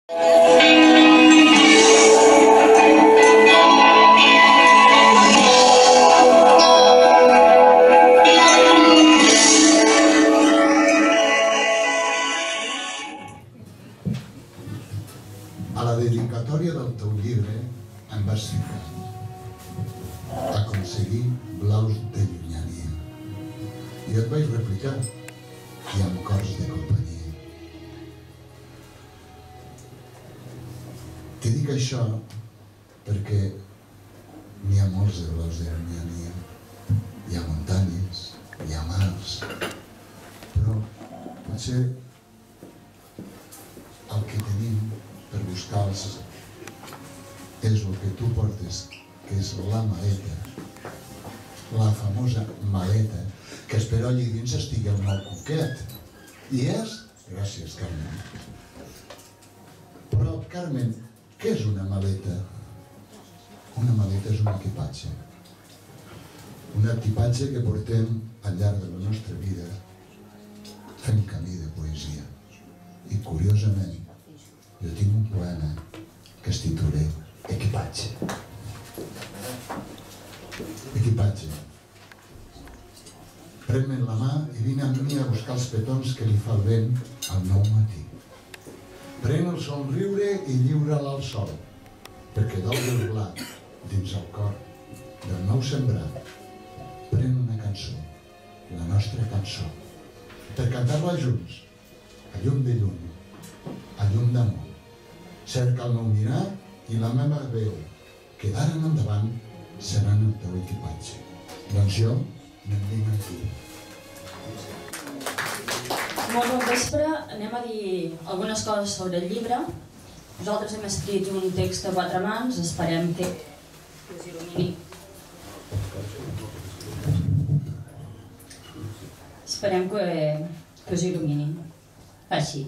A la dedicatòria del teu llibre em vas ficar aconseguir blaus de llunyania i et vaig replicar i amb cors de companyia. Te dic això perquè n'hi ha molts de blaus de llunyania. Hi ha muntanyes, hi ha mars, però potser el que tenim per buscar-los és el que tu portes, que és la maleta, la famosa maleta, que espero allí dins estigui el nou cuquet. I és? Gràcies, Carmen. Però, Carmen, què és una maleta? Una maleta és un equipatge. Un equipatge que portem al llarg de la nostra vida fent camí de poesia. I, curiosament, jo tinc un poema que es titula Equipatge. Equipatge. Pren-me la mà i vine amb mi a buscar els petons que li fa el vent al nou matí. Pren el somriure i lliura'l al sol, perquè dol el blat dins el cor del nou sembrat. Pren una cançó, la nostra cançó, per cantar-la junts, a llum de llum, a llum d'amor. Cerca el meu mirar i la meva veu, que d'ara en endavant seran el teu equipatge. Doncs jo me'n vinc aquí. Molt bon vespre, anem a dir algunes coses sobre el llibre. Nosaltres hem escrit un text a 4 mans, esperem que us il·lumini. Esperem que us il·lumini. Així.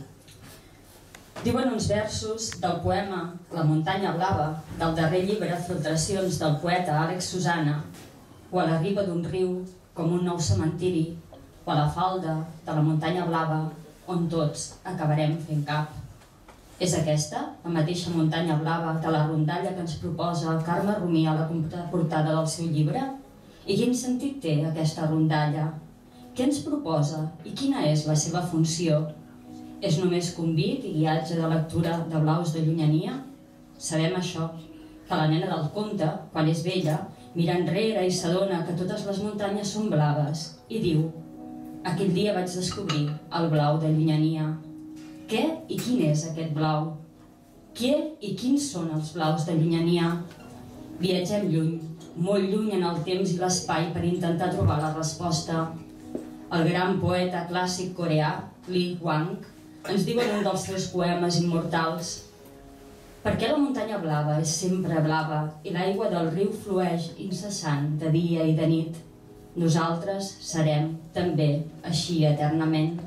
Diuen uns versos del poema La muntanya blava, del darrer llibre Filtracions del poeta Àlex Susana, o a la riba d'un riu com un nou cementiri, o a la falda de la muntanya blava on tots acabarem fent cap. És aquesta, la mateixa muntanya blava de la rondalla que ens proposa el Carme Romí a la portada del seu llibre? I quin sentit té aquesta rondalla? Què ens proposa i quina és la seva funció? És només convit i guiatge de lectura de blaus de llunyania? Sabem això, que la nena del conte, quan és vella, mira enrere i s'adona que totes les muntanyes són blaves i diu: aquell dia vaig descobrir el blau de llunyania. Què i quin és aquest blau? Què i quins són els blaus de llunyania? Viatgem lluny, molt lluny en el temps i l'espai per intentar trobar la resposta. El gran poeta clàssic coreà, Li Wang, ens diu en un dels seus poemes immortals: per què la muntanya blava és sempre blava i l'aigua del riu flueix incessant de dia i de nit? Nosaltres serem també així eternament.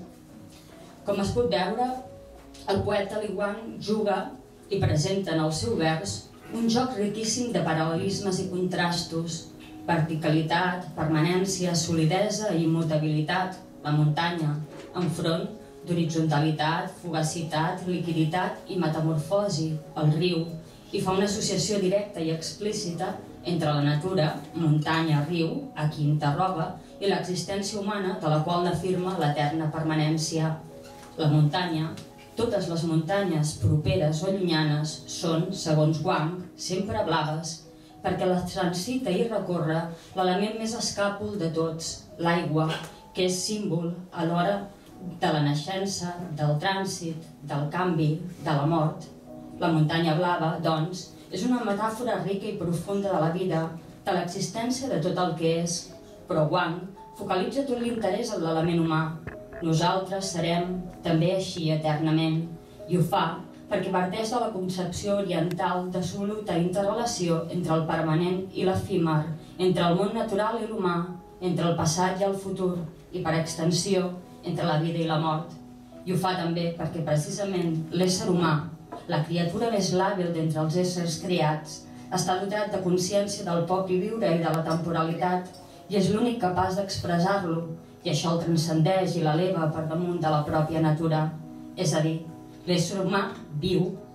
Com es pot veure, el poeta Li Wang juga i presenta en el seu vers un joc riquíssim de paral·lelismes i contrastos, verticalitat, permanència, solidesa i immutabilitat, la muntanya, enfront d'horitzonalitat, fugacitat, liquiditat i metamorfosi, el riu, i fa una associació directa i explícita entre la natura, muntanya, riu, a qui interroga, i l'existència humana, de la qual n'afirma l'eterna permanència. La muntanya, totes les muntanyes properes o llunyanes, són, segons Wang, sempre blaves, perquè la transita i recorre l'element més escàpol de tots, l'aigua, que és símbol alhora de la naixença, del trànsit, del canvi, de la mort. La muntanya blava, doncs, és una metàfora rica i profunda de la vida, de l'existència de tot el que és, però Wang focalitza tot l'interès en l'element humà. Nosaltres serem també així eternament, i ho fa perquè parteix de la concepció oriental d'assoluta interrelació entre el permanent i l'efímer, entre el món natural i l'humà, entre el passat i el futur, i per extensió, entre la vida i la mort. I ho fa també perquè precisament l'ésser humà, la criatura més làbil d'entre els éssers creats, està dotat de consciència del propi viure i de la temporalitat, i és l'únic capaç d'expressar-lo, i això el transcendeix i l'eleva per damunt de la pròpia natura. És a dir, l'ésser humà viu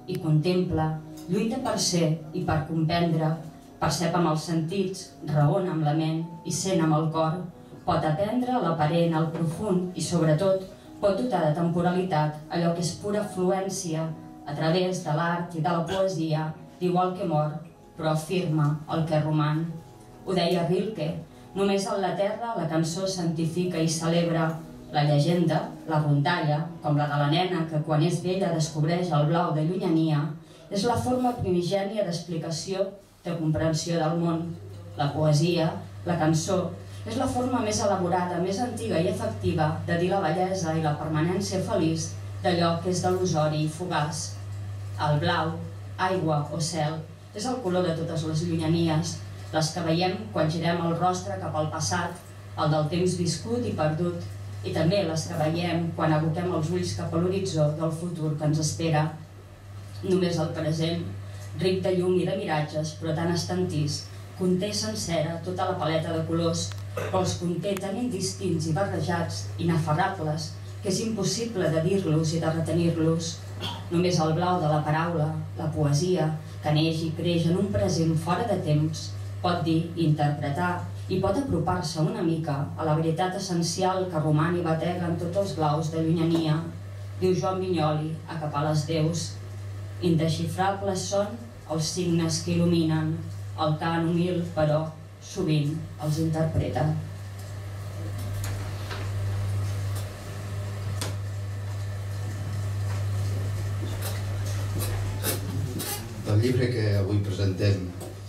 i contempla, lluita per ser i per comprendre, percep amb els sentits, raona amb la ment i sent amb el cor, pot aprendre l'aparent, el profund i, sobretot, pot dotar de temporalitat allò que és pura fluència a través de l'art i de la poesia, d'igual que mor, però afirma el que roman. Ho deia Rilke, només en la terra la cançó santifica i celebra la llegenda, la rondalla, com la de la nena que quan és vella descobreix el blau de llunyania, és la forma primigènia d'explicació, de comprensió del món. La poesia, la cançó, és la forma més elaborada, més antiga i efectiva de dir la bellesa i la permanència feliç d'allò que és delusori i fugaç. El blau, aigua o cel, és el color de totes les llunyanies, les que veiem quan girem el rostre cap al passat, el del temps viscut i perdut, i també les que veiem quan aboquem els ulls cap a l'horitzó del futur que ens espera. Només el present, ric de llum i de miratges, però tan estantís, conté sencera tota la paleta de colors, però els conté tan indistints i barrejats, inaferrables, que és impossible de dir-los i de retenir-los. Només el blau de la paraula, la poesia, que neix i creix en un present fora de temps, pot dir, interpretar, i pot apropar-se una mica a la veritat essencial que roman i batega en tots els blaus de llunyania, diu Joan Vinyoli a Cap a les Déus. Indesxifrables són els signes que il·luminen, el cant humil, però, sovint els interpreta. El llibre que avui presentem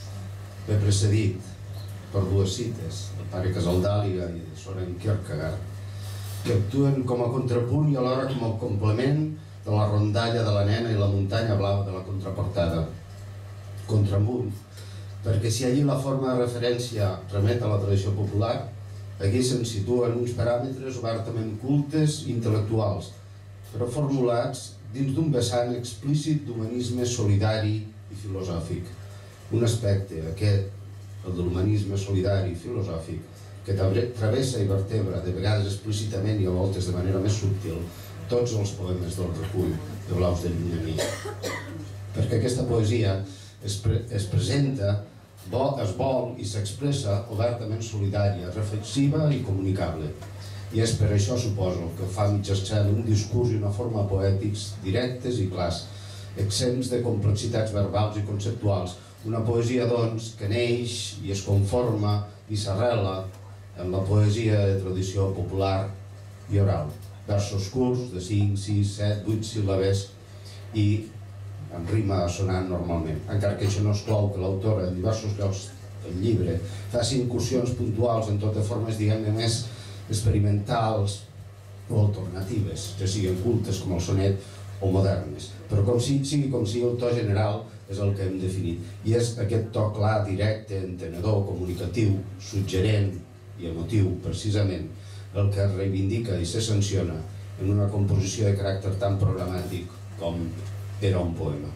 ve precedit per dues cites, del pare Casaldàliga i de Søren Kierkegaard, que actuen com a contrapunt i alhora com a complement de la rondalla de la nena i la muntanya blau de la contraportada. Contramunt, perquè si allí la forma de referència remet a la tradició popular, aquí se'n situen uns paràmetres obertament cultes i intel·lectuals, però formulats dins d'un vessant explícit d'humanisme solidari i filosòfic. Un aspecte, aquest, el de l'humanisme solidari i filosòfic, que travessa i vertebra, de vegades explícitament i a voltes de manera més subtil, tots els poemes del recull de Blaus de llunyania. Perquè aquesta poesia es presenta, es vol i s'expressa obertament solidària, reflexiva i comunicable. I és per això, suposo, que fa mitjançant un discurs i una forma poètics directes i clars, exempts de complexitats verbals i conceptuals. Una poesia, doncs, que neix i es conforma i s'arrela en la poesia de tradició popular i oral. Versos curts de 5, 6, 7, 8 síl·labes i en rima sonant normalment. Encara que això no exclou que l'autor en diversos llocs del llibre faci incursions puntuals en totes formes, diguem-ne, més experimentals o alternatives, ja siguin cultes com el sonet o modernes. Però sigui com sigui, el to general és el que hem definit. I és aquest to clar, directe, entenedor, comunicatiu, suggerent i emotiu, precisament, el que es reivindica i se sanciona en una composició de caràcter tan programàtic com era un poema.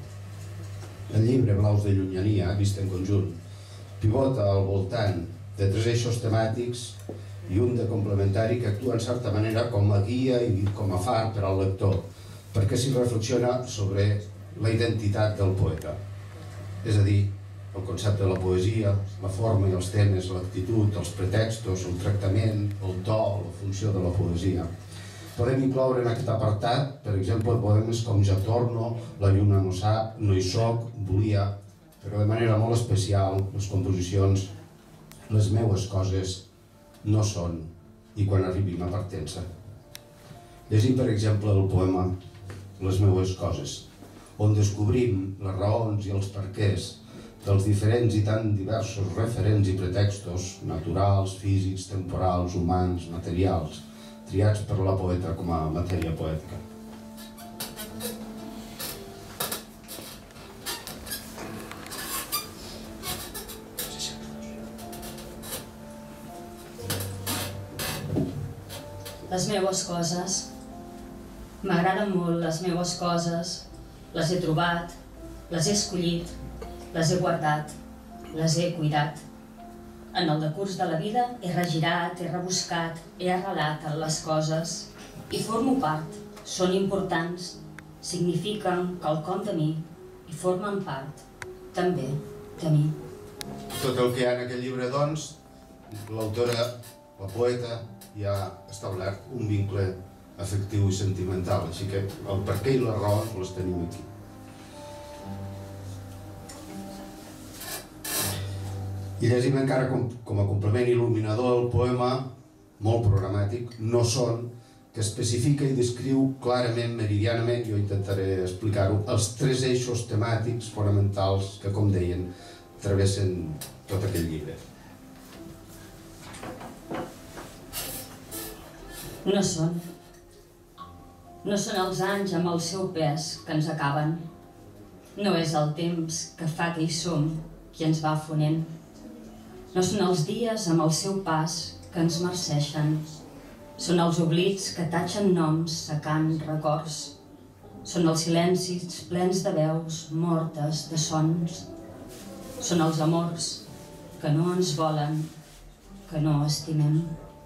El llibre Blaus de llunyania, vist en conjunt, pivota al voltant de 3 eixos temàtics i un de complementari que actua en certa manera com a guia i com a far per al lector, perquè s'hi reflexiona sobre la identitat del poeta. És a dir, el concepte de la poesia, la forma i els temes, l'actitud, els pretextos, el tractament, el to, la funció de la poesia. Podem incloure en aquest apartat, per exemple, poemes com Ja torno, La lluna no sap, No hi soc, Volia, però de manera molt especial les composicions Les meues coses no són i quan arribi ma partença. Llegim, per exemple, el poema Les meues coses, on descobrim les raons i els perquès dels diferents i tan diversos referents i pretextos naturals, físics, temporals, humans, materials, triats per la poeta com a matèria poètica. Les meues coses. M'agraden molt les meues coses. Les he trobat, les he escollit, les he guardat, les he cuidat. En el decurs de la vida he regirat, he rebuscat, he arrelat en les coses i formo part, són importants, signifiquen quelcom de mi, i formen part, també, de mi. Tot el que hi ha en aquest llibre, doncs, l'autora, la poeta, ja ha establert un vincle afectiu i sentimental, així que el perquè i les raons les tenim aquí. I llegim encara com a complement il·luminador el poema, molt programàtic, No són, que especifica i descriu clarament, meridianament, jo intentaré explicar-ho, els 3 eixos temàtics fonamentals que, com deien, travessen tot aquest llibre. No són. No són els anys amb el seu pes que ens acaben. No és el temps que fa que hi som qui ens va fonent. No són els dies amb el seu pas que ens marceixen. Són els oblits que tatxen noms secant records. Són els silencis plens de veus mortes de sons. Són els amors que no ens volen, que no estimem.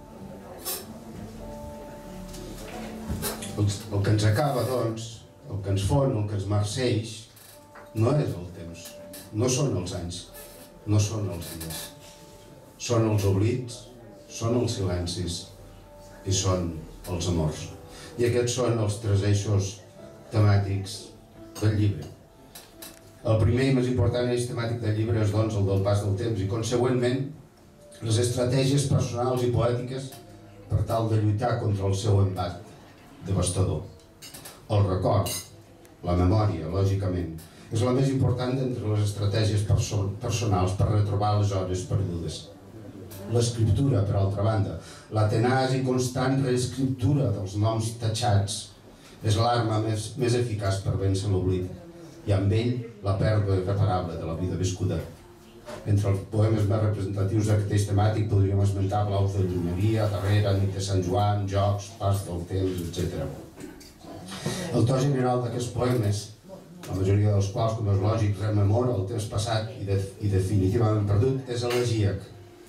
El que ens acaba, doncs, el que ens fon, el que ens marceix, no és el temps, no són els anys, no són els dies. Són els oblits, són els silencis i són els amors. I aquests són els 3 eixos temàtics del llibre. El primer i més important eix temàtic del llibre és, doncs, el del pas del temps i, consegüentment, les estratègies personals i poètiques per tal de lluitar contra el seu embat devastador. El record, la memòria, lògicament, és la més important d'entre les estratègies personals per retrobar les hores perdudes. L'escriptura, per altra banda, la tenaç i constant reescriptura dels noms tatxats, és l'arma més eficaç per vèncer l'oblit, i amb ell la pèrdua irreparable de la vida viscuda. Entre els poemes més representatius d'aquest eix temàtic podríem esmentar Blaus de Llunyeria, Darrere, Nit de Sant Joan, Jocs, Pas del Temps, etc. El to general d'aquests poemes, la majoria dels quals, com és lògic, rememora el temps passat i definitivament perdut, és elegíac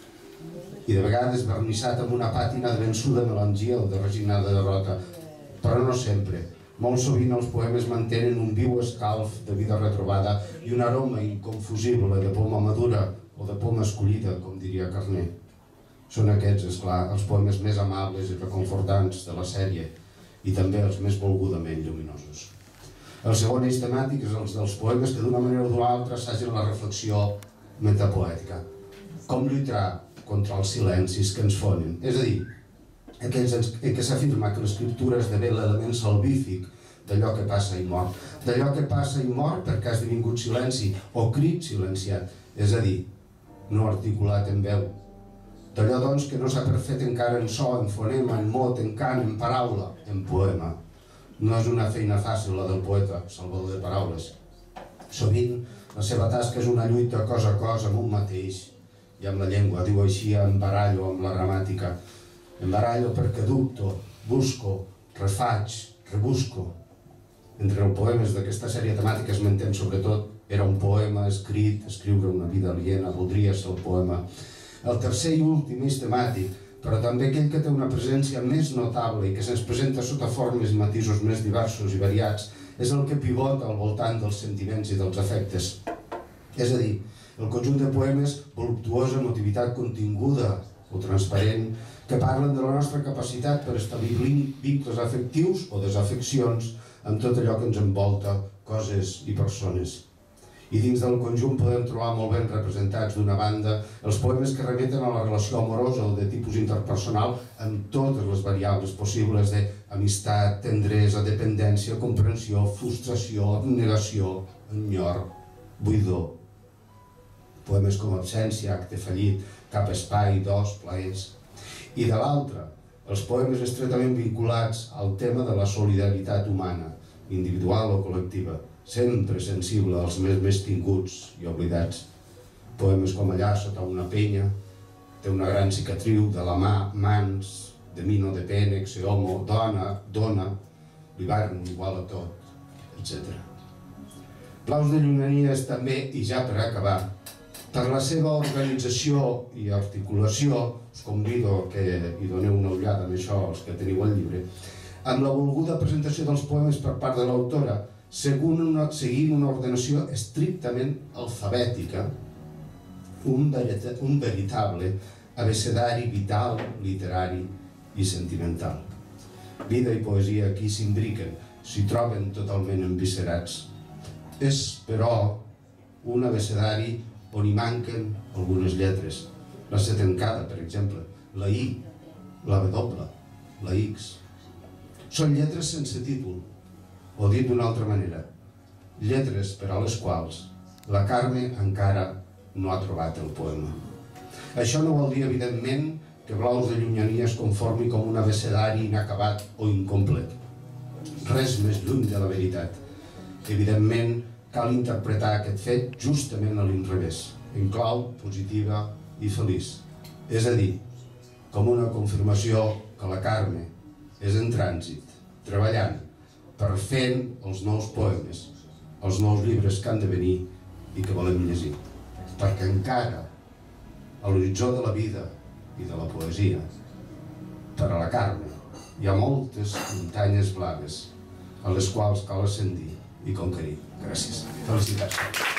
i de vegades vernissat amb una pàtina de vençuda melangia o de resignada derrota, però no sempre. Molt sovint els poemes mantenen un viu escalf de vida retrobada i un aroma inconfusible de poma madura o de poma escollida, com diria Carner. Són aquests, esclar, els poemes més amables i reconfortants de la sèrie i també els més volgudament lluminosos. El segon eix temàtic és els dels poemes que d'una manera o d'una altra assagen la reflexió metapoètica. Com lluitar contra els silencis que ens fonen, és a dir, aquells en què s'afirma que l'escriptura esdevé l'element salvífic d'allò que passa i mor, d'allò que passa i mor perquè ha esdevingut silenci o crit silenciat, és a dir, no articulat en veu, d'allò doncs que no s'ha perfet encara en so, en fonema, en mot, en cant, en paraula, en poema. No és una feina fàcil la del poeta, salvador de paraules. Sovint la seva tasca és una lluita cos a cos amb un mateix i amb la llengua, diu així, em barallo amb la gramàtica. Em barallo perquè dubto, busco, refaig, rebusco. Entre els poemes d'aquesta sèrie temàtica esmentem sobretot Era un poema escrit, escriure una vida aliena, voldria ser el poema. El tercer i últim eix temàtic, però també aquell que té una presència més notable i que se'ns presenta sota formes i matisos més diversos i variats, és el que pivota al voltant dels sentiments i dels afectes. És a dir, el conjunt de poemes voluptuosa emotivitat continguda o transparent que parlen de la nostra capacitat per establir vincles afectius o desafeccions amb tot allò que ens envolta, coses i persones. I dins del conjunt podem trobar molt ben representats, d'una banda, els poemes que remeten a la relació amorosa o de tipus interpersonal amb totes les variables possibles d'amistat, tendresa, dependència, comprensió, frustració, abnegació, enyor, buidor. Poemes com Absència, Acte fallit, Cap espai, Dos, Plaers. I de l'altra, els poemes estretament vinculats al tema de la solidaritat humana, individual o col·lectiva, sempre sensible als més tinguts i oblidats. Poemes com Allà sota una penya, Té una gran cicatriu, De la mà, Mans, De mi no depèn, Ex homo, Dona, Dona, L'hivern igual a tot, etc. Blaus de Llunyeries també, i ja per acabar, per la seva organització i articulació, us convido que hi doneu una ullada amb això, els que teniu el llibre, amb la volguda presentació dels poemes per part de l'autora, seguint una ordenació estrictament alfabètica, un veritable abecedari vital, literari i sentimental. Vida i poesia aquí s'imbriquen, s'hi troben totalment enviscerats. És, però, un abecedari on hi manquen algunes lletres. La C tancada, per exemple, la I, la W, la X. Són lletres sense títol, o dit d'una altra manera, lletres per a les quals la Carme encara no ha trobat el poema. Això no vol dir, evidentment, que Blaus de Llunyania es conformi com un abecedari inacabat o incomplet. Res més lluny de la veritat. Evidentment, cal interpretar aquest fet justament a l'inrevés, en clau positiva i feliç. És a dir, com una confirmació que la Carme és en trànsit, treballant, per fent els nous poemes, els nous llibres que han de venir i que volem llegir. Perquè encara, a l'horitzó de la vida i de la poesia, per a la Carme, hi ha moltes muntanyes blaves a les quals cal ascendir i conquerir. Gràcies. Felicitats.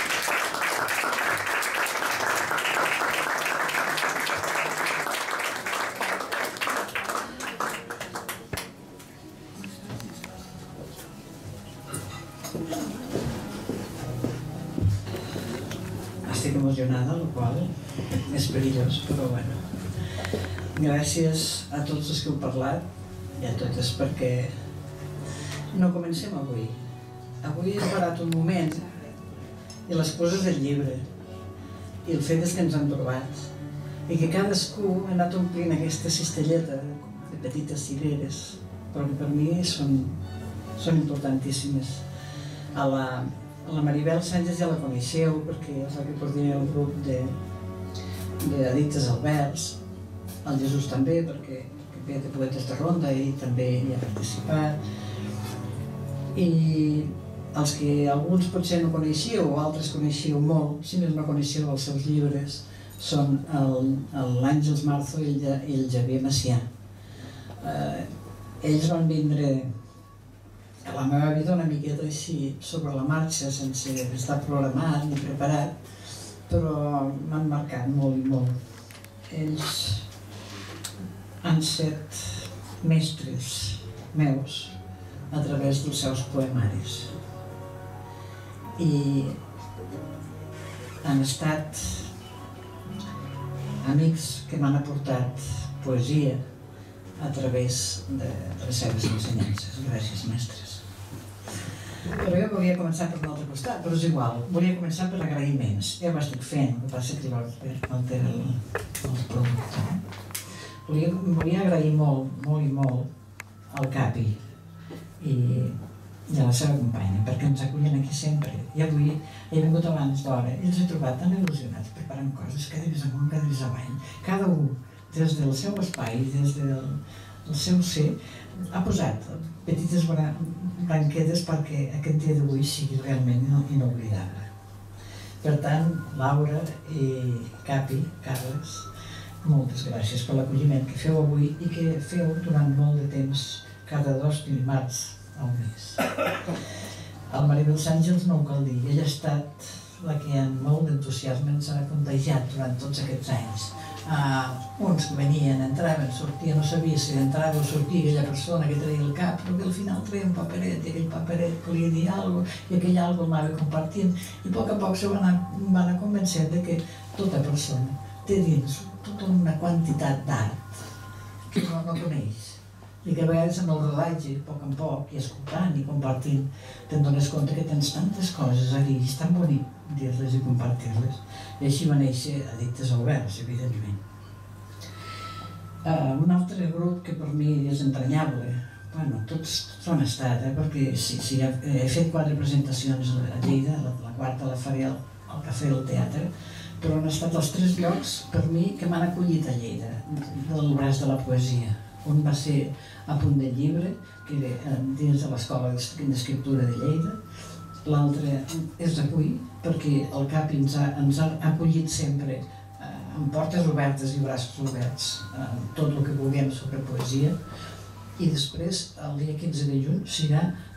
Estic emocionada, el qual és perillós, però bueno. Gràcies a tots els que heu parlat i a totes, perquè no comencem avui. Avui he parat un moment i les coses del llibre i el fet és que ens han trobat i que cadascú ha anat omplint aquesta cistelleta de petites cireres, però que per mi són importantíssimes. A la Maribel Sánchez ja la coneixeu perquè és la que coordina el grup d'Addictes al Vers, el Jesús també perquè ve de Poetes de Ronda i també hi ha participat, i els que alguns potser no coneixíeu o altres coneixíeu molt, si més no coneixíeu els seus llibres, són l'Àngels Marzo i el Xavier Macià. Ells van vindre a la meva vida una miqueta així sobre la marxa, sense estar programat ni preparat, però m'han marcat molt i molt. Ells han estat mestres meus a través dels seus poemaris i han estat amics que m'han aportat poesia a través de les seves ensenyances. Gràcies, mestres. Però jo volia començar per l'altre costat, però és igual. Volia començar per agraïments. Ja ho estic fent, el que passa que altera el producte. Volia agrair molt, molt i molt al Capi i a la seva companya, perquè ens acullen aquí sempre. I avui he vingut abans d'hora i els he trobat tan il·lusionats preparant coses, cada vegada amunt, cada vegada avall. Cada un, des del seu espai, des del seu ser, ha posat petites branquetes perquè aquest dia d'avui sigui realment inoblidable. Per tant, Laura i Capi, Carles, moltes gràcies per l'acolliment que feu avui i que feu durant molt de temps, cada 2 dimarts al mes. El Maribel Sánchez no ho cal dir, ella ha estat la que amb molt d'entusiasme ens ha contagiat durant tots aquests anys. Uns que venien, entraven, sortien, no sabia si entrava o sortia aquella persona que treia el cap, però que al final treia un paperet i aquell paperet volia dir alguna cosa i aquell alguna cosa anava compartint i a poc se van anar convencent de que tota persona té dins tota una quantitat d'art que no coneix i que a vegades amb el rodatge, a poc, i escoltant i compartint, te'n dones compte que tens tantes coses a dir i és tan bonic dir-les i compartir-les. I així va néixer Addictes al Vers, evidentment. Un altre grup que per mi és entranyable, bueno, tots ho han estat, perquè he fet 4 presentacions a Lleida, la quarta la faré al Cafè del Teatre, però han estat els 3 llocs per mi que m'han acollit a Lleida, del braç de la poesia. Un va ser a Punt del Llibre, que era dins de l'Escola d'Escriptura de Lleida. L'altre és avui, perquè el Capi ens ha acollit sempre amb portes obertes i braços oberts, tot el que vulguem sobre poesia. I després, el dia 15 de juny, serà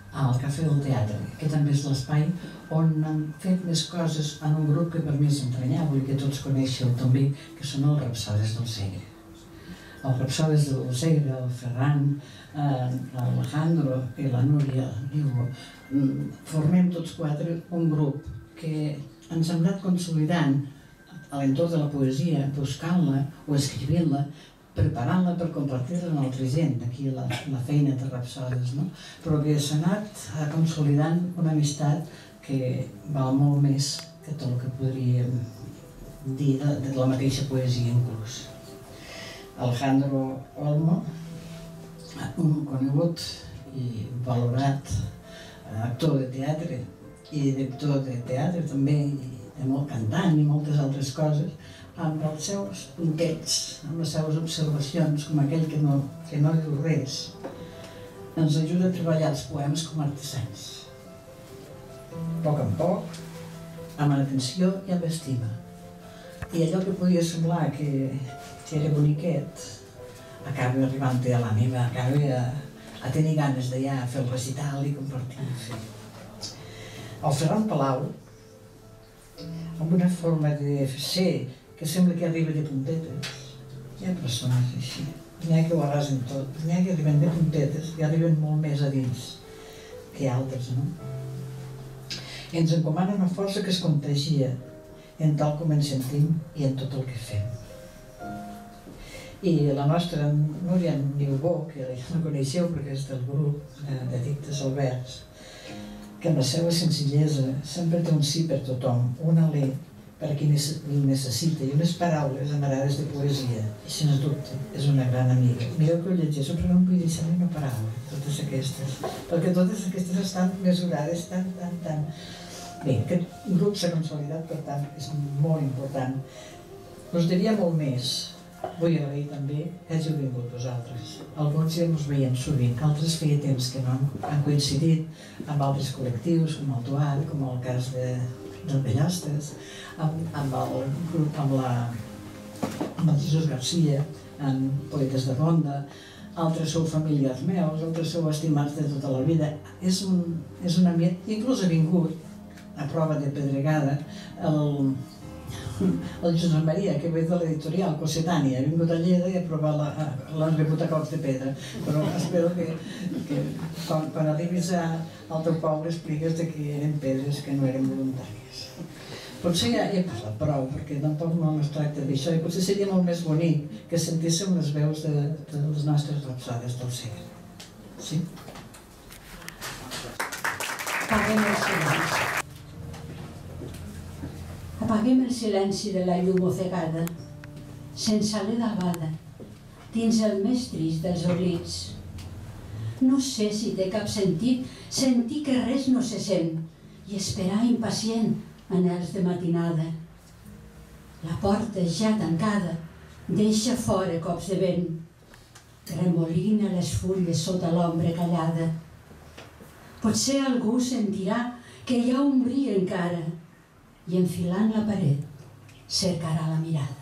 al Cafè del Teatre, que també és l'espai on han fet més coses en un grup que per mi és entranyable i que tots coneixeu també, que són els Rapsodes del Segre. Els Rapsodes del Segre, el Ferran, l'Alejandro i la Núria Nigo, formem tots quatre un grup que ens hem anat consolidant a l'entorn de la poesia, buscant-la o escrivint-la, preparant-la per compartir-la amb altra gent, aquí la feina de Rapsodes, no? Però que s'ha anat consolidant una amistat que val molt més que tot el que podríem dir de la mateixa poesia inclús. Alejandro Olmo, un conegut i valorat actor de teatre i director de teatre també, i molt cantant i moltes altres coses, amb els seus puntets, amb les seves observacions, com aquell que no diu res, ens ajuda a treballar els poemes com a artesans. A poc, amb atenció i amb estima. I allò que podia semblar que era boniquet, acaba arribant a l'ànima, acaba a tenir ganes de ja fer el recital i compartir. El Ferran Palau, amb una forma de ser que sembla que arriba de puntetes. Hi ha persones així. N'hi ha que ho arrasen tot, n'hi ha que arriben de puntetes i arriben molt més a dins que altres, no? Ens encomana una força que es contagia en tal com ens sentim i en tot el que fem. I la nostra Núria Niubó, que ja no coneixeu perquè és del grup de Dictes al Vers, que amb la seva senzillesa sempre té un sí per tothom, un alè per a qui el necessita i unes paraules amarades de poesia. I sens dubte és una gran amiga. Mireu que ho llegeixo, però no em vull deixar ni una paraula, totes aquestes, perquè totes aquestes estan mesurades tan. Bé, aquest grup s'ha consolidat, per tant, és molt important. Us diria molt més. Vull agrair també que hàgiu vingut vosaltres. Alguns ja ens veiem sovint, altres feia temps que no han coincidit amb altres col·lectius, com el Duat, com el cas del Bellastres, amb el grup, amb el Jesús García, amb Poetes de Ronda, altres sou familiars meus, altres sou estimats de tota la vida. És un ambient, inclús ha vingut, a prova de pedregada, el Josep Maria, que ve de l'editorial Cossetània, ha vingut a Lleida i l'han rebut a cops de pedra. Però espero que quan arribis al teu poble expliques que eren pedres que no eren voluntàries. Potser ja he parlat prou, perquè tampoc no es tracta d'això, i potser seria molt més bonic que sentíssim les veus de les nostres rapsodes del Segre. Sí? Apaguem el silenci. Apaguem el silenci de la llum ofegada, sense alè d'albada, dins el més trist dels oblits. No sé si té cap sentit sentir que res no se sent i esperar impacient anhels de matinada. La porta ja tancada deixa fora cops de vent, remolina les fulles sota l'ombra callada. Potser algú sentirà que hi ha un bri encara i enfilant la paret cercarà la mirada.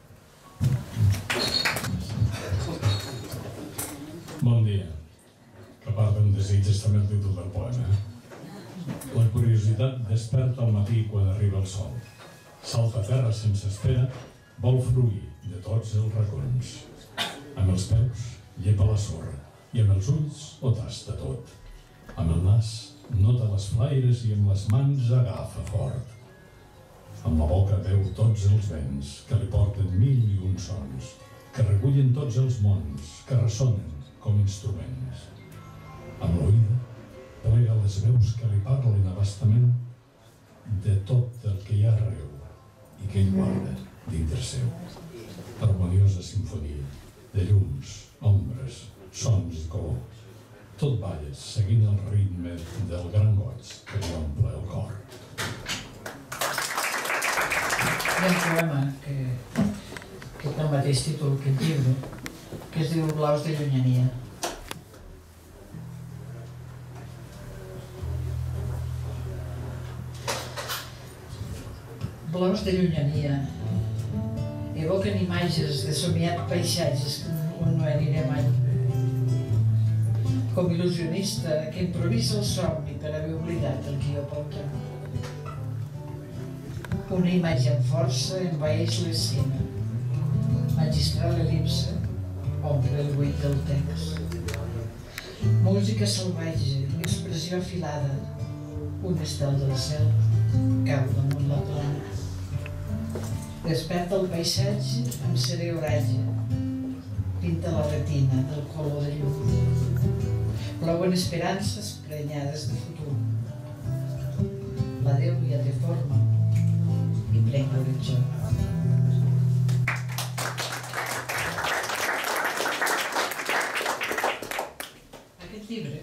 Bon dia. Que part d'un desig és també el títol del poema. La curiositat desperta al matí quan arriba el sol. Salta a terra sense espera, vol fruir de tots els racons. Amb els peus llepa la sorra i amb els ulls ho tasta tot. Amb el nas nota les flaires i amb les mans agafa fort. Amb la boca veu tots els vents que li porten 1001 sons, que recullen tots els mons, que ressonen com instruments. Amb l'oïda plega les veus que li parlen abastament de tot el que hi ha arreu i que ell guarda dintre seu. Harmoniosa sinfonia de llums, ombres, sons i color. Tot balla seguint el ritme del gran goig que li omple el cor. Hi ha un poema que té el mateix títol que el llibre, que es diu Blaus de llunyania. Blaus de llunyania evoquen imatges de somiat paisatges on no aniré mai. com il·lusionista que improvisa el somni per haver oblidat el guió pel camp. Una imatge amb força envaeix l'escena. Magistral el·lipse omple el buit del text. Música salvatge, expressió afilada, un estel del cel cau damunt la plana. Desperta el paisatge amb serè oratge, pinta la retina del color de llum. Plouen esperances prenyades de futur. L'adeu ja té forma i prenc l'horitzó. Aquest llibre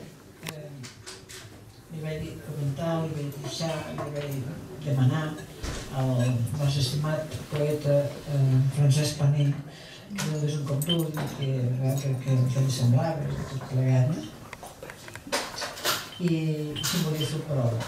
li vaig comentar, li vaig deixar, li vaig demanar al nostre estimat poeta Francesc Paner que ho donés un comptut i que li semblava tot plegat, i si volia fer el pròleg.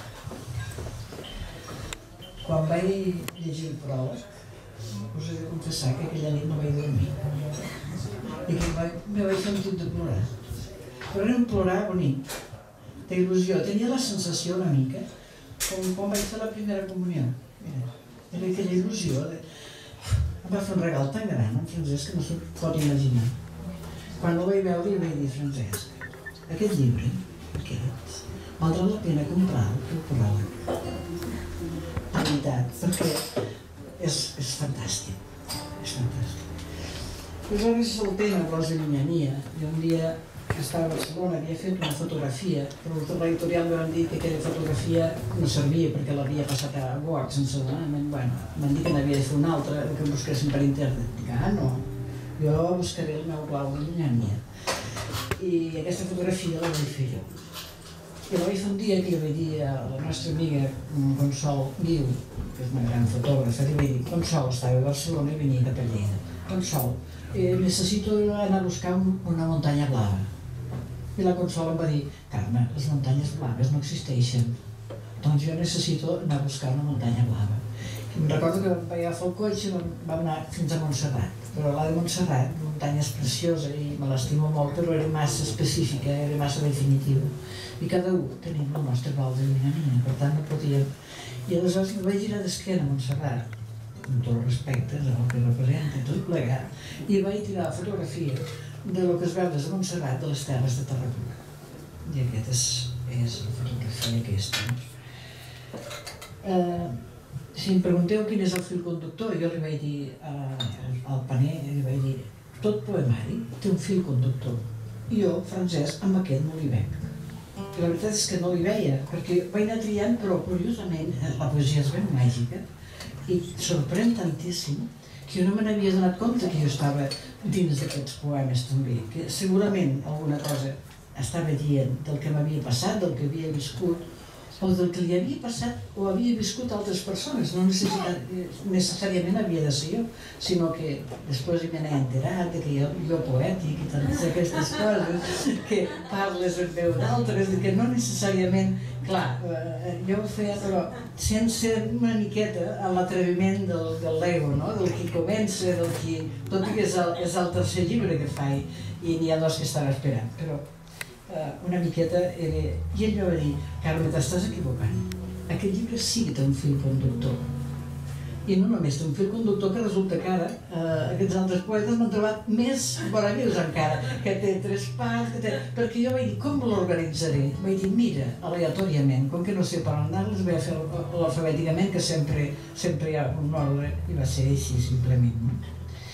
Quan vaig llegir el pròleg, us he de confessar que aquella nit no vaig dormir i que me vaig sentir de plorar. Però era un plorar bonic, d'il·lusió. Tenia la sensació una mica com quan vaig fer la primera comunió. Era aquella il·lusió. Em va fer un regal tan gran, en Francesc, que no s'ho pot imaginar. Quan el vaig veure, li vaig dir: Francesc, aquest llibre, aquest, valdrà la pena comprar-lo, el pròleg. De veritat, perquè és fantàstic. És fantàstic. Aleshores, el tema de l'Ollanyania, i un dia que estava a Barcelona havia fet una fotografia, però l'editorial em van dir que aquella fotografia no servia perquè l'havia passat a Word sense donament. Bueno, m'han dit que n'havia de fer una altra, que busquessin per internet. Dic, no, jo buscaré el meu blau de Llanyania. I aquesta fotografia la vaig fer jo. I la vaig fer un dia que li vaig dir a la nostra amiga Consol Guiu, que és una gran fotògrafa, li vaig dir: Consol, estava a Barcelona i venia cap a Lleida. Consol, necessito anar a buscar una muntanya blava. I la Consol em va dir: Carme, les muntanyes blaves no existeixen. Doncs jo necessito anar a buscar una muntanya blava. I em recordo que vam agafar el cotxe i vam anar fins a Montserrat. Però la de Montserrat, la muntanya és preciosa i me l'estimo molt, però era massa específica, era massa definitiva. I cada un tenim el nostre blau de Llanyania, per tant no podíem. I aleshores em vaig girar d'esquena a Montserrat, amb tot el respecte del que representa, tot plegat, i vaig tirar la fotografia de lo que es veu des de Montserrat de les terres de Tarragona. I aquesta és la fotografia aquesta. Si em pregunteu quin és el fil conductor, jo li vaig dir al Paner, li vaig dir: tot poemari té un fil conductor. I jo, Francesc, amb aquest no li veig. I la veritat és que no li veia, perquè vaig anar triant, però curiosament la poesia és ben màgica i sorprèn tantíssim que jo no me n'havia donat compte que jo estava dins d'aquests poemes també, que segurament alguna cosa estava dient del que m'havia passat, del que havia viscut, o del que li havia passat o havia viscut altres persones. No necessàriament havia de ser jo, sinó que després m'he enterat que jo poètic i tantes aquestes coses, que parles en veu d'altres, que no necessàriament, clar, jo ho feia, però sense una miqueta a l'atreviment del l'ego, del qui comença, del qui... Tot i que és el tercer llibre que faig i n'hi ha dos que estava esperant, però una miqueta era... I ell va dir: Carme, t'estàs equivocant. Aquest llibre sí que té un fil conductor. I no només té un fil conductor, que resulta que ara aquests altres poetes m'han trobat més meravellosos encara, que té 3 parts, perquè jo vaig dir: com l'organitzaré? Vaig dir: mira, aleatòriament, com que no sé per on anar, les vaig fer alfabèticament, que sempre hi ha un ordre, i va ser així, simplement.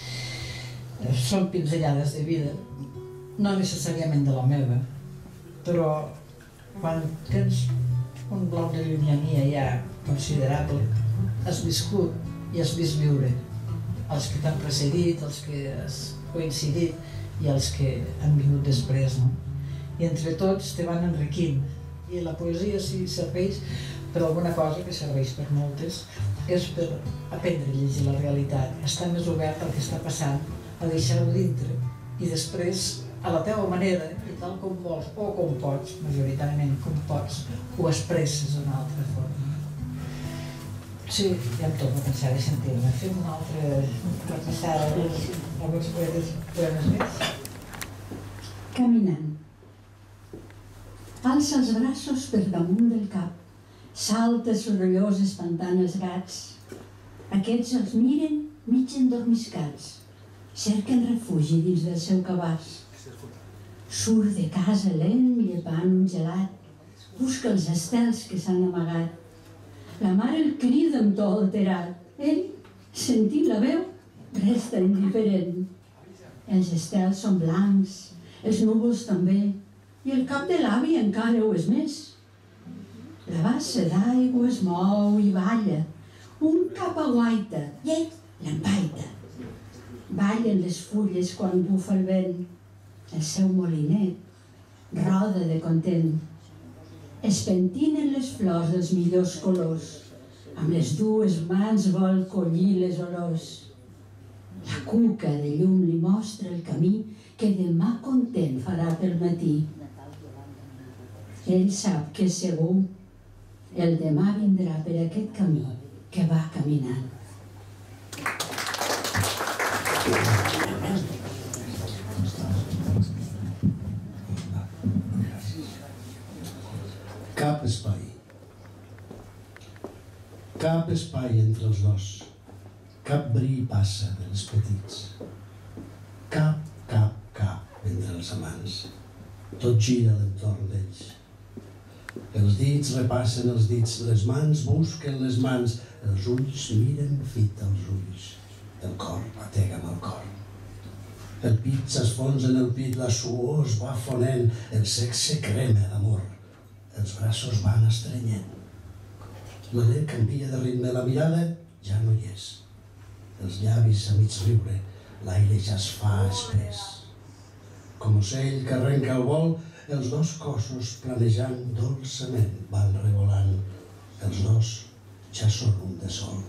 Són pinzellades de vida, no necessàriament de la meva, però quan tens un bloc de Llanyania ja considerable, has viscut i has vist viure els que t'han precedit, els que has coincidit i els que han vingut després, no? I entre tots te van enriquint, i la poesia, si serveix per alguna cosa, que serveix per moltes, és per aprendre a llegir la realitat, estar més obert al que està passant, a deixar-ho dintre, i després, a la teva manera, i tal com vols, o com pots, majoritàriament com pots, ho expresses d'una altra forma. Sí, ja em torno a pensar i sentir-me. Fem una altra repassada alguns poemes més. Caminant. alça els braços per damunt del cap, salta sorollós espantant els gats. Aquests els miren mig endormiscats, cerquen refugi dins del seu cabàs. Surt de casa lent llepant un gelat, busca els estels que s'han amagat. La mare el crida amb to alterat. Ell, sentint la veu, resta indiferent. Els estels són blancs, els núvols també, i el cap de l'avi encara ho és més. La bassa d'aigua es mou i balla, un cap aguaita i ell l'empaita. Ballen les fulles quan bufa el vent, el seu molinet roda de content. Es pentinen les flors dels millors colors, amb les dues mans vol collir les olors. La cuca de llum li mostra el camí que demà content farà pel matí. Ell sap que és segur, el demà vindrà per aquest camí que va caminant. Cap espai. Cap espai entre els dos. Cap bri passa dels petits. Cap entre els amants. Tot gira a l'entorn d'ells. Els dits repassen els dits, les mans busquen les mans, els ulls miren fit als ulls, el cor batega amb el cor. El pit s'esfonsa en el pit, la suor es va fonent, el sexe crema d'amor, els braços van estrenyent. L'alè canvia de ritme, la mirada ja no hi és. Els llavis a mig riure, l'aire ja es fa espès. Com ocell que arrenca el vol, els dos cossos planejant dolçament van revolant. Els dos ja són un de sol.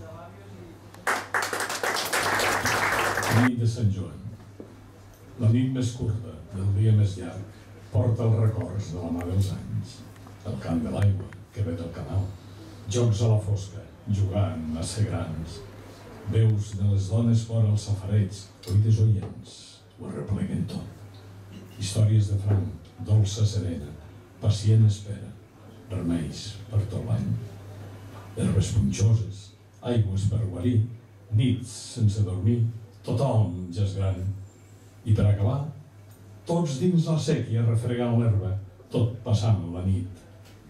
Nit de Sant Joan. La nit més curta, del dia més llarg, porta els records de la mà dels anys. El cant de l'aigua que ve del canal. Jocs a la fosca, jugant a ser grans. Veus de les dones fora als safareig, oïdes oients, ho arrepleguen tot. Històries de franc, dolça serena, pacient espera, remeis per tot l'any. Herbes punxoses, aigües per guarir, nits sense dormir, tothom ja és gran. I per acabar, tots dins la sèquia refregant l'herba, tot passant la nit.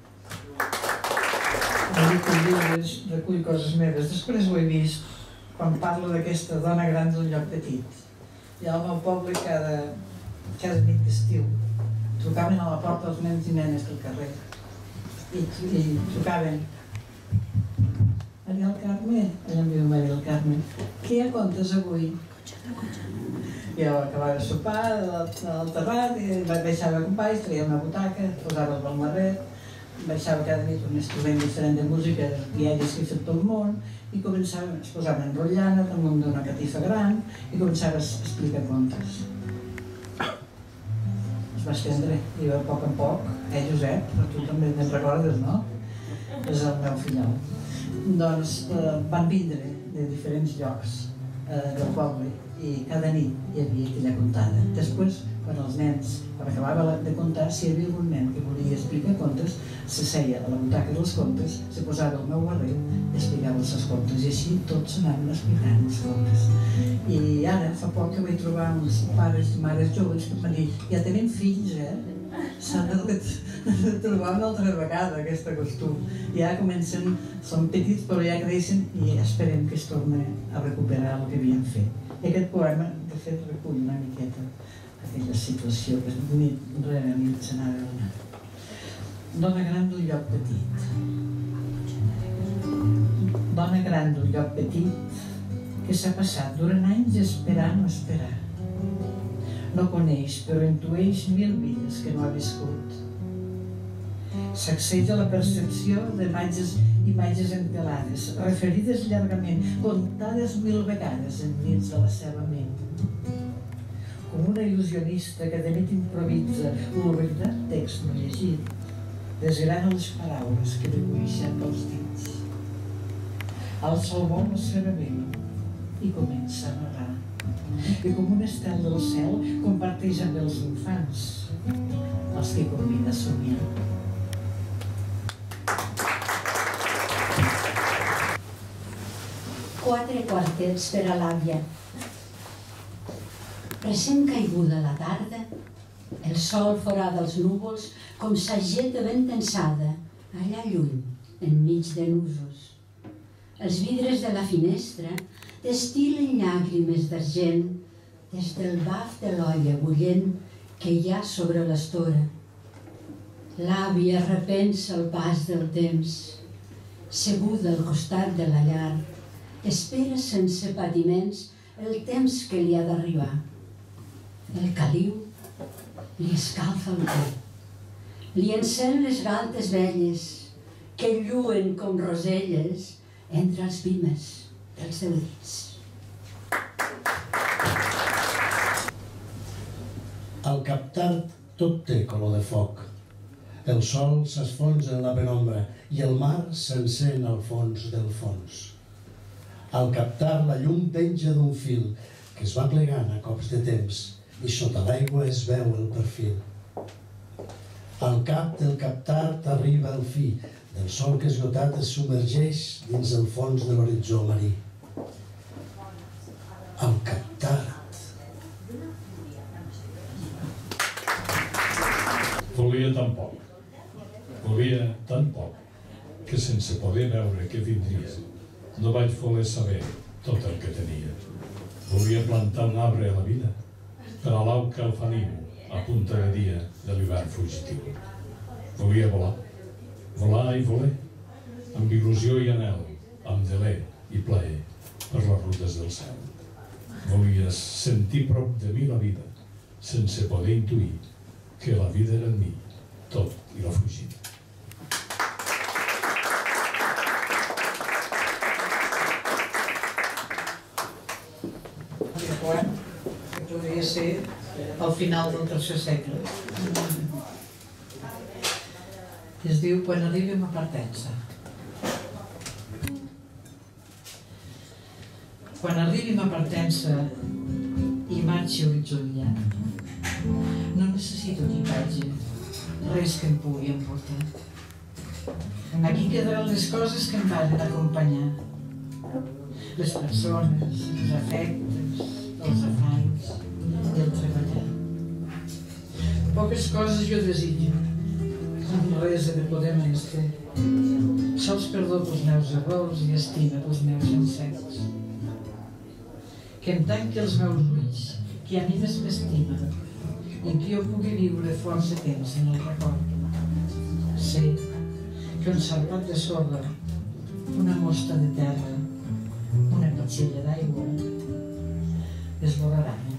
Recull coses meves. Després ho he vist quan parlo d'aquesta dona gran d'un lloc petit. I al meu poble cada nit d'estiu trucaven a la porta els nens i nenes del carrer i trucaven: Maria del Carme, allà em diu Maria del Carme, què hi ha contes avui? Jo acabava de sopar al terrat i baixava companys, traia una butaca, posava el balmarret, baixava cada nit un instrument diferent de música, diaris que he fet tot el món, i es posaven en rotllana damunt d'una catifa gran i començava a explicar contes. Es va estendre, i a poc en poc, Josep, però tu també te'n recordes, no? És el meu fillol. Doncs van vindre de diferents llocs del poble i cada nit hi havia aquella contada. Després, quan els nens, quan acabava de contar, si hi havia algun nen que volia explicar contes, s'asseia a la butaca dels contes, se posava el meu barret i explicava els contes. I així tots anaven explicant els contes. I ara, fa poc que vaig trobar uns pares i mares joves que em van dir: ja tenim fills, s'ha de trobar una altra vegada aquesta costum. Ja comencen, són petits però ja creixen i esperem que es torni a recuperar el que havien fet. I aquest poema, de fet, recull una miqueta aquella situació que nit rere nit s'anava donant. Dona gran d'un lloc petit. Dona gran d'un lloc petit que s'ha passat durant anys esperant o esperar. No coneix, però intueix 1000 vides que no ha viscut. Sacseja la percepció d'imatges entelades, referides llargament, contades 1000 vegades en nits de la seva ment. Com una il·lusionista que de nit improvisa l'oblidat text no llegit, desgrana les paraules que dibuixen pels dits. Alça el vol la seva veu i comença a narrar. I com un estel del cel comparteix amb els infants, els que convida a somiar. 4 quartets per a l'àvia. Recent caiguda la tarda, el sol forada els núvols com sageta ben tensada, allà lluny, enmig de nusos. Els vidres de la finestra destilen llàgrimes d'argent des del baf de l'olla bullent que hi ha sobre l'estora. L'àvia repensa el pas del temps, seguda al costat de la llar, espera sense patiments el temps que li ha d'arribar. El caliu li escalfa el cor, li encén les galtes velles que lluen com roselles entre els pimes dels seus dits. Al Captart tot té color de foc. El sol s'esfonsa en la penombra i el mar s'encén al fons del fons. Al Captart la llum penja d'un fil que es va plegant a cops de temps i sota l'aigua es veu el perfil. Al cap del Captart arriba el fi del sol que esgotat es submergeix dins el fons de l'horitzó marí. Al Captart. Volia tan poc, que sense poder veure què vindria, no vaig voler saber tot el que tenia. Volia plantar un arbre a la vida, per a l'auca el fanimo, a punta de dia de l'hivern fugitiu. Volia volar, volar i voler, amb il·lusió i anhel, amb deler i plaer, per les rutes del cel. Volia sentir prop de mi la vida, sense poder intuir que la vida era en mi, tot i la fugida. Que podria ser al final del tercer segle. Es diu Quan arribi ma partença. Quan arribi ma partença i marxi horitzó llarg, no necessito equipatge, res que em pugui emportar. Aquí quedaran les coses que em van acompanyar. Les persones, els afectes, els afanys i el treballar. Poques coses jo desitjo, amb res de poder menester. Sols perdó pels meus errors i estima pels meus encerts. Que em tanqui els meus ulls, que a mi més m'estima, i que jo pugui viure força temps en el record. Sé que un salpat de sorra, una mostra de terra, una petxella d'aigua, es volaran